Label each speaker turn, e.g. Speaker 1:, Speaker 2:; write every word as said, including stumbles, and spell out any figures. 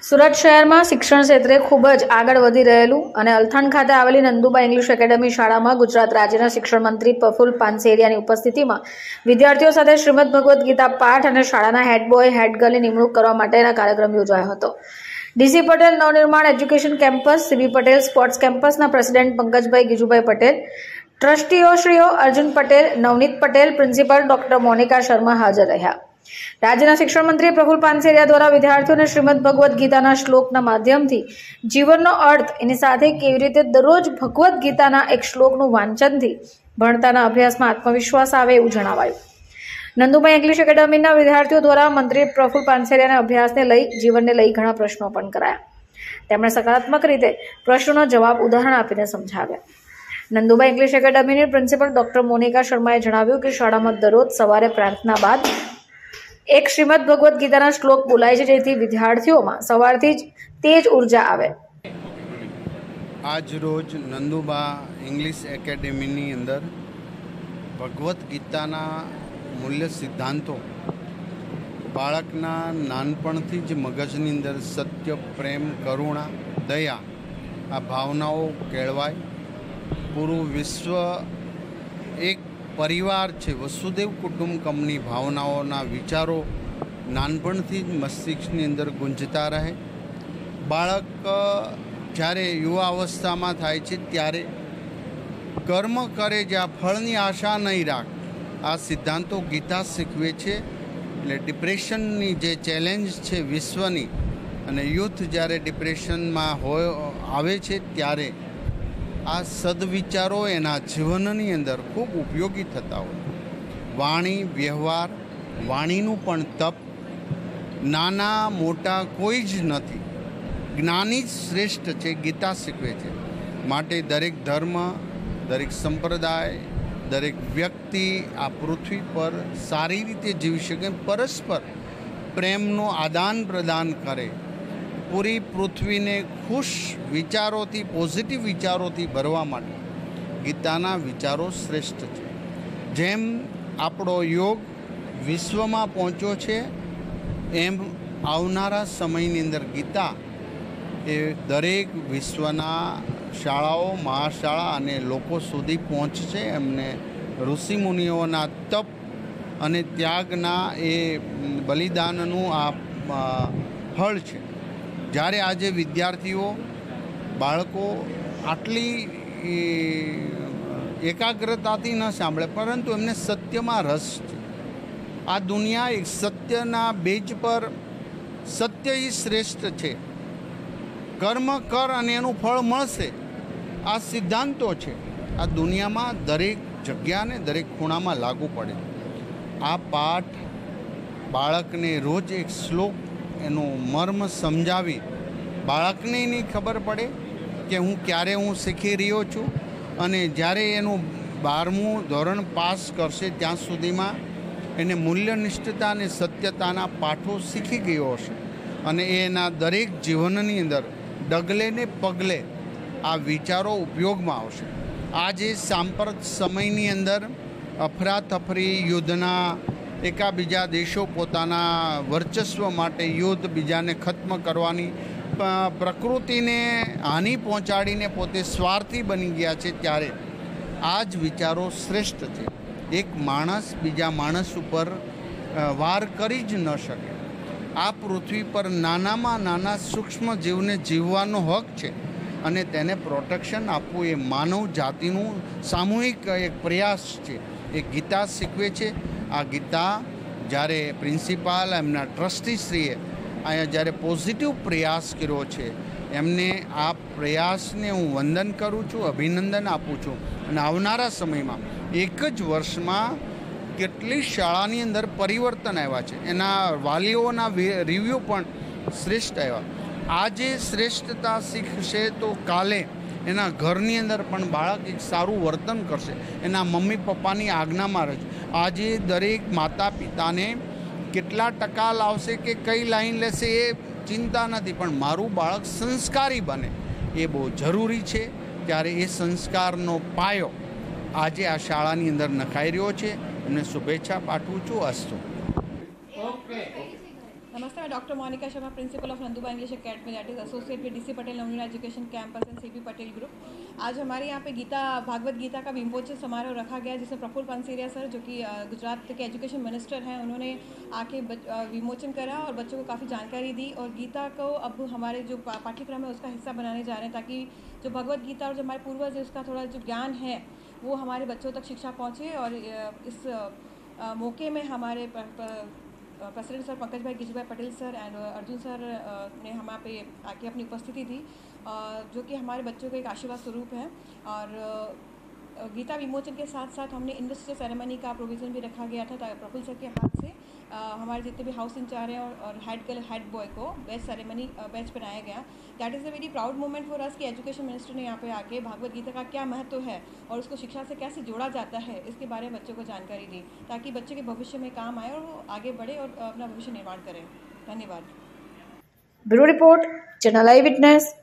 Speaker 1: સુરત શહેરમાં શિક્ષણ ક્ષેત્રે ખૂબ જ આગળ વધી રહેલું અને અલથાણ ખાતે આવેલી નંદુબા ઇંગ્લિશ એકેડમી શાળામાં ગુજરાત રાજ્યના શિક્ષણ મંત્રી પ્રફુલ પાનસેરિયાની ઉપસ્થિતિમાં વિદ્યાર્થીઓ સાથે શ્રીમદ ભગવદ્ ગીતા પાઠ અને શાળાના હેડ બોય હેડ ગર્લની નિમણૂક કરવા માટેના કાર્યક્રમ યોજાયો હતો। DC Patel Navnirman education campus, CB Patel sports કેમ્પસના પ્રેસિડેન્ટ પંકજભાઈ ગીજુભાઈ પટેલ, ટ્રસ્ટીઓ શ્રીઓ અર્જુન પટેલ, નવનીત પટેલ, પ્રિન્સિપાલ ડોક્ટર મોનિકા શર્મા હાજર રહ્યા। રાજ્યના શિક્ષણ મંત્રી પ્રફુલ પાનસેરિયા દ્વારા વિદ્યાર્થીઓને શ્રીમદ ભગવદ્ ગીતાના શ્લોકના માધ્યમથી જીવનનો અર્થ, એની સાથે કેવી રીતે દરરોજ ભગવદ્ ગીતાના એક શ્લોકનું વાંચનથી ભણતાના અભ્યાસમાં આત્મવિશ્વાસ આવે એવું જણાવાયું। નંદુબા ઇંગ્લિશ એકેડમીના વિદ્યાર્થીઓ દ્વારા મંત્રી પ્રફુલ પાનસેરિયાના અભ્યાસને લઈ જીવનને લઈ ઘણા પ્રશ્નો પણ કરાયા। તેમણે સકારાત્મક રીતે પ્રશ્નોનો જવાબ ઉદાહરણ આપીને સમજાવ્યા। નંદુબા ઇંગ્લિશ એકેડમીની પ્રિન્સિપલ ડોક્ટર મોનિકા શર્માએ જણાવ્યું કે શાળામાં દરરોજ સવારે પ્રાર્થના બાદ એક શ્રીમદ ભગવદ્ ગીતાના શ્લોક બોલાય છે, જેથી વિદ્યાર્થીઓમાં સવારથી જ તેજ ઉર્જા આવે।
Speaker 2: આજ રોજ નંદુબા ઇંગ્લિશ એકેડમીની અંદર ભગવદ્ ગીતાના મૂલ્ય સિદ્ધાંતો બાળકના નાનપણથી જ મગજની અંદર સત્ય, પ્રેમ, કરુણા, દયા આ ભાવનાઓ કેળવાય। પૂરું વિશ્વ એક પરિવાર છે, વસુદેવ કુટુંબકમની ભાવનાઓના વિચારો નાનપણથી જ મસ્તિષ્કની અંદર ગુંજતા રહે। બાળક જ્યારે યુવા અવસ્થામાં થાય છે ત્યારે કર્મ કરે જ્યાં ફળની આશા નહીં રાખ, આ સિદ્ધાંતો ગીતા શીખવે છે। એટલે ડિપ્રેશનની જે ચેલેન્જ છે વિશ્વની, અને યુથ જ્યારે ડિપ્રેશનમાં હોય આવે છે ત્યારે આ સદવિચારો એના જીવનની અંદર ખૂબ ઉપયોગી થતા હોય। વાણી, વ્યવહાર, વાણીનું પણ તપ, નાના મોટા કોઈ જ નથી, જ્ઞાની જ શ્રેષ્ઠ છે, ગીતા શીખવે છે। માટે દરેક ધર્મ, દરેક સંપ્રદાય, દરેક વ્યક્તિ આ પૃથ્વી પર સારી રીતે જીવી શકે, પરસ્પર પ્રેમનું આદાન પ્રદાન કરે, પૂરી પૃથ્વીને ખુશ વિચારોથી, પોઝિટિવ વિચારોથી ભરવા માટે ગીતાના વિચારો શ્રેષ્ઠ છે। જેમ આપણો યોગ વિશ્વમાં પહોંચ્યો છે, એમ આવનારા સમયની અંદર ગીતા એ દરેક વિશ્વના શાળાઓ, મહાશાળા અને લોકો સુધી પહોંચશે। એમને ઋષિમુનિઓના તપ અને ત્યાગના એ બલિદાનનું આ ફળ છે। જ્યારે આજે વિદ્યાર્થીઓ, બાળકો આટલી એકાગ્રતાથી ન સાંભળે, પરંતુ એમને સત્યમાં રસ છે। આ દુનિયા એક સત્યના બેજ પર, સત્ય એ શ્રેષ્ઠ છે, કર્મ કર અને એનું ફળ મળશે, આ સિદ્ધાંતો છે। આ દુનિયામાં દરેક જગ્યાને, દરેક ખૂણામાં લાગુ પડે। આ પાઠ બાળકને રોજ એક શ્લોક એનું મર્મ સમજાવી બાળકને નહીં ખબર પડે કે હું ક્યારે હું શીખી રહ્યો છું, અને જ્યારે એનું બારમું ધોરણ પાસ કરશે ત્યાં સુધીમાં એને મૂલ્યનિષ્ઠતા અને સત્યતાના પાઠો શીખી ગયો હશે, અને એના દરેક જીવનની અંદર ડગલે ને પગલે આ વિચારો ઉપયોગમાં આવશે। આજે સાંપ્રત સમયની અંદર અફરાતફરી, યુદ્ધના, એકાબીજા દેશો પોતાના વર્ચસ્વ માટે યુદ્ધ, બીજાને ખત્મ કરવાની પ્રકૃતિને હાનિ પહોંચાડીને પોતે સ્વાર્થી બની ગયા છે, ત્યારે આ જ વિચારો શ્રેષ્ઠ છે। એક માણસ બીજા માણસ ઉપર વાર કરી જ ન શકે। આ પૃથ્વી પર નાનામાં નાના સૂક્ષ્મ જીવને જીવવાનો હક છે, અને તેને પ્રોટેક્શન આપવું એ માનવ જાતિનું સામૂહિક એક પ્રયાસ છે, એ ગીતા શીખવે છે। આ ગીતા જ્યારે પ્રિન્સિપાલ, એમના ટ્રસ્ટીશ્રીએ અહીંયા જ્યારે પોઝિટિવ પ્રયાસ કર્યો છે, એમને આ પ્રયાસને હું વંદન કરું છું, અભિનંદન આપું છું। અને આવનારા સમયમાં એક જ વર્ષમાં કેટલી શાળાની અંદર પરિવર્તન આવ્યા છે, એના વાલીઓના રિવ્યૂ પણ શ્રેષ્ઠ આવ્યા। આજે શ્રેષ્ઠતા શીખશે તો કાલે એના ઘરની અંદર પણ બાળક એક સારું વર્તન કરશે, એના મમ્મી પપ્પાની આજ્ઞામાં રહેશે। આજે દરેક માતા પિતાને કેટલા ટકા લાવશે કે કઈ લાઈન લેશે એ ચિંતા નથી, પણ મારું બાળક સંસ્કારી બને એ બહુ જરૂરી છે। ત્યારે એ સંસ્કારનો પાયો આજે આ શાળાની અંદર નખાઈ રહ્યો છે। એમને શુભેચ્છા પાઠવું છું। અસ્તુ।
Speaker 3: नमस्ते, मैं doctor Monika Sharma, principal of Nanduba English academy, that is associate with DC Patel Navodaya education campus and CP Patel group. आज हमारे यहाँ पे गीता भागवत गीता का विमोचन समारोह रखा गया, जिसमें प्रफुल्ल पानसेरिया सर, जो कि गुजरात के एजुकेशन मिनिस्टर हैं, उन्होंने आके विमोचन करा और बच्चों को काफ़ी जानकारी दी। और गीता को अब हमारे जो पाठ्यक्रम है उसका हिस्सा बनाने जा रहे हैं, ताकि जो भगवत गीता और जो हमारे पूर्वज है उसका थोड़ा जो ज्ञान है वो हमारे बच्चों तक शिक्षा पहुँचे। और इस मौके में हमारे president sir Pankaj bhai Giju bhai Patel sir and Arjun sir ने हमारे पे आके अपनी उपस्थिति दी, जो कि हमारे बच्चों का एक आशीर्वाद स्वरूप है। और गीता विमोचन के साथ साथ हमने इन्वेस्टर सेरेमनी का प्रोविज़न भी रखा गया था, प्रफुल्ल सर के हाथ से हमारे जितने भी हाउस इंचार्ज हैं और हेड गर्ल हेड बॉय को बेस्ट सेरेमनी बैच बनाया गया। That is a very proud moment for us कि एजुकेशन मिनिस्टर ने यहाँ पे आके भागवत गीता का क्या महत्व है और उसको शिक्षा से कैसे जोड़ा जाता है, इसके बारे में बच्चों को जानकारी दी, ताकि बच्चे के भविष्य में काम आए और वो आगे बढ़े और अपना भविष्य निर्माण करें। धन्यवाद।
Speaker 1: Bureau report, channel I witness.